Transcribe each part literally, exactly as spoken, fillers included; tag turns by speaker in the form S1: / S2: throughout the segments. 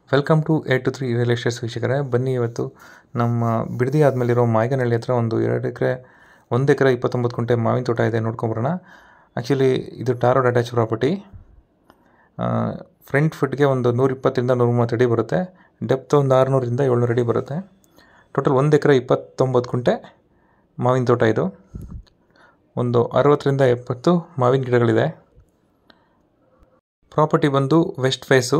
S1: Welcome to A two three real estates ವೀಕ್ಷಕರೇ. ಬನ್ನಿ ಇವತ್ತು ನಮ್ಮ ಬಿಡದಿ ಆದಮೇಲಿರೋ ಮಾಯಗನಹಳ್ಳಿ ಹತ್ರ ಒಂದು ಎರಡು ಎಕರೆ ಒಂದು ಎಕರೆ ಇಪ್ಪತ್ತೊಂಬತ್ತು ಗುಂಟೆ ಮಾವಿನ ತೋಟ ಇದೆ, ನೋಡ್ಕೊಂಬರೋಣ. ಆ್ಯಕ್ಚುಲಿ ಇದು tar road attach property. Front ಫುಟ್ಗೆ ಒಂದು ನೂರ ಇಪ್ಪತ್ತರಿಂದ ನೂರ ಮೂವತ್ತು ಅಡಿ ಬರುತ್ತೆ. ಡೆಪ್ತ್ ಒಂದು ಆರುನೂರಿಂದ ಏಳ್ನೂರು ಅಡಿ ಬರುತ್ತೆ. ಟೋಟಲ್ ಒಂದು ಎಕರೆ ಇಪ್ಪತ್ತೊಂಬತ್ತು ಗುಂಟೆ ಮಾವಿನ ತೋಟ ಇದು. ಒಂದು ಅರವತ್ತರಿಂದ ಎಪ್ಪತ್ತು ಮಾವಿನ ಗಿಡಗಳಿದೆ. ಪ್ರಾಪರ್ಟಿ ಬಂದು west face,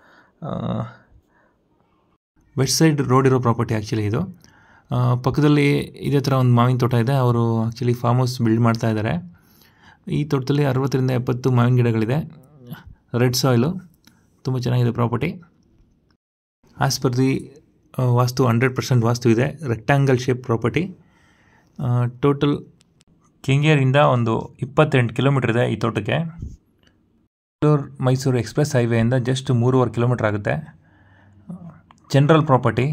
S1: west side road ಇರೋ ಪ್ರಾಪರ್ಟಿ ಆ್ಯಕ್ಚುಲಿ ಇದು. ಪಕ್ಕದಲ್ಲಿ ಇದೇ ಥರ ಒಂದು ಮಾವಿನ ತೋಟ ಇದೆ. ಅವರು ಆ್ಯಕ್ಚುಲಿ ಫಾರ್ಮ್ ಹೌಸ್ ಬಿಲ್ಡ್ ಮಾಡ್ತಾ ಇದ್ದಾರೆ. ಈ ತೋಟದಲ್ಲಿ ಅರವತ್ತರಿಂದ ಎಪ್ಪತ್ತು ಮಾವಿನ ಗಿಡಗಳಿದೆ. ರೆಡ್ ಸಾಯಿಲು, ತುಂಬ ಚೆನ್ನಾಗಿದೆ property. As per the vastu hundred percent vastu ಇದೆ. Rectangle shape property. ಟೋಟಲ್ ಕೆಂಗೇರಿಯಿಂದ ಒಂದು ಇಪ್ಪತ್ತೆಂಟು ಕಿಲೋಮೀಟ್ರ್ ಇದೆ ಈ ತೋಟಕ್ಕೆ. ಬೆಂಗಳೂರು ಮೈಸೂರು ಎಕ್ಸ್ಪ್ರೆಸ್ ಹೈವೇಯಿಂದ ಜಸ್ಟ್ ಮೂರುವರೆ ಕಿಲೋಮೀಟ್ರ್ ಆಗುತ್ತೆ. General property.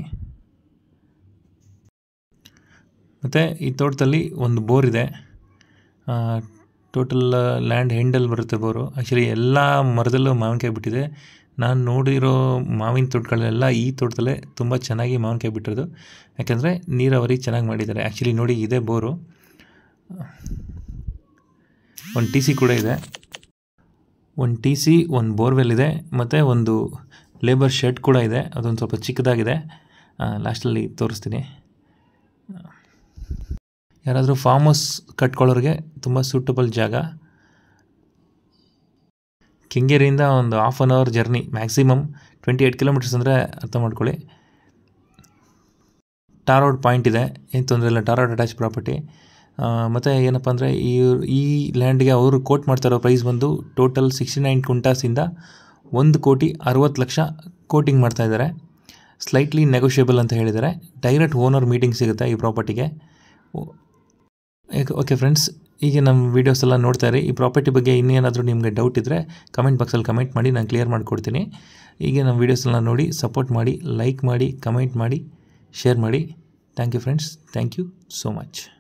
S1: ಮತ್ತು ಈ ತೋಟದಲ್ಲಿ ಒಂದು ಬೋರ್ ಇದೆ. ಟೋಟಲ್ ಲ್ಯಾಂಡ್ ಹೆಂಡಲ್ಲಿ ಬರುತ್ತೆ ಬೋರು. ಆ್ಯಕ್ಚುಲಿ ಎಲ್ಲ ಮರದಲ್ಲೂ ಮಾವಿನಕಾಯಿ ಬಿಟ್ಟಿದೆ. ನಾನು ನೋಡಿರೋ ಮಾವಿನ ತೋಟಗಳೆಲ್ಲ ಈ ತೋಟದಲ್ಲೇ ತುಂಬ ಚೆನ್ನಾಗಿ ಮಾವಿನಕಾಯಿ ಬಿಟ್ಟಿರೋದು. ಯಾಕೆಂದರೆ ನೀರಾವರಿ ಚೆನ್ನಾಗಿ ಮಾಡಿದ್ದಾರೆ. ಆ್ಯಕ್ಚುಲಿ ನೋಡಿ, ಇದೇ ಬೋರು. ಒಂದು ಟಿ ಸಿ ಕೂಡ ಇದೆ. ಒಂದು ಟಿ ಸಿ, ಒಂದು ಬೋರ್ವೆಲ್ ಇದೆ, ಮತ್ತು ಒಂದು ಲೇಬರ್ ಶೆಡ್ ಕೂಡ ಇದೆ. ಅದೊಂದು ಸ್ವಲ್ಪ ಚಿಕ್ಕದಾಗಿದೆ. ಲಾಸ್ಟಲ್ಲಿ ತೋರಿಸ್ತೀನಿ. ಯಾರಾದರೂ ಫಾರ್ಮ್ ಹೌಸ್ ಕಟ್ಕೊಳ್ಳೋರಿಗೆ ತುಂಬ ಸೂಟಬಲ್ ಜಾಗ. ಕೆಂಗೇರಿಯಿಂದ ಒಂದು half an hour journey, maximum twenty eight kilometres ಅಂದರೆ ಅರ್ಥ ಮಾಡ್ಕೊಳ್ಳಿ. ಟಾರ್ ರೋಡ್ ಪಾಯಿಂಟ್ ಇದೆ, ಏನು ತೊಂದರೆ ಇಲ್ಲ. Tar road attach property. ಮತ್ತು ಏನಪ್ಪ ಅಂದರೆ ಈ ಈ ಲ್ಯಾಂಡ್ಗೆ ಅವರು ಕೋಟ್ ಮಾಡ್ತಾರೋ ಪ್ರೈಸ್ ಬಂದು ಟೋಟಲ್ ಸಿಕ್ಸ್ಟಿ ನೈನ್ ಕುಂಟಾಸಿಂದ ಒಂದು ಕೋಟಿ ಅರವತ್ತು ಲಕ್ಷ ಕೋಟಿಂಗ್ ಮಾಡ್ತಾಯಿದ್ದಾರೆ. ಸ್ಲೈಟ್ಲಿ ನೆಗೋಷಿಯಬಲ್ ಅಂತ ಹೇಳಿದ್ದಾರೆ. ಡೈರೆಕ್ಟ್ ಓನರ್ ಮೀಟಿಂಗ್ ಸಿಗುತ್ತೆ ಈ ಪ್ರಾಪರ್ಟಿಗೆ. ಓಕೆ ಫ್ರೆಂಡ್ಸ್, ಈಗ ನಮ್ಮ ವೀಡಿಯೋಸ್ ಎಲ್ಲ ನೋಡ್ತಾ ಇರಿ. ಈ ಪ್ರಾಪರ್ಟಿ ಬಗ್ಗೆ ಇನ್ನೇನಾದರೂ ನಿಮಗೆ ಡೌಟ್ ಇದ್ದರೆ ಕಮೆಂಟ್ ಬಾಕ್ಸಲ್ಲಿ ಕಮೆಂಟ್ ಮಾಡಿ, ನಾನು ಕ್ಲಿಯರ್ ಮಾಡಿಕೊಡ್ತೀನಿ. ಈಗ ನಮ್ಮ ವೀಡಿಯೋಸ್ ಎಲ್ಲ ನೋಡಿ ಸಪೋರ್ಟ್ ಮಾಡಿ, ಲೈಕ್ ಮಾಡಿ, ಕಮೆಂಟ್ ಮಾಡಿ, ಶೇರ್ ಮಾಡಿ. Thank you friends. Thank you so much.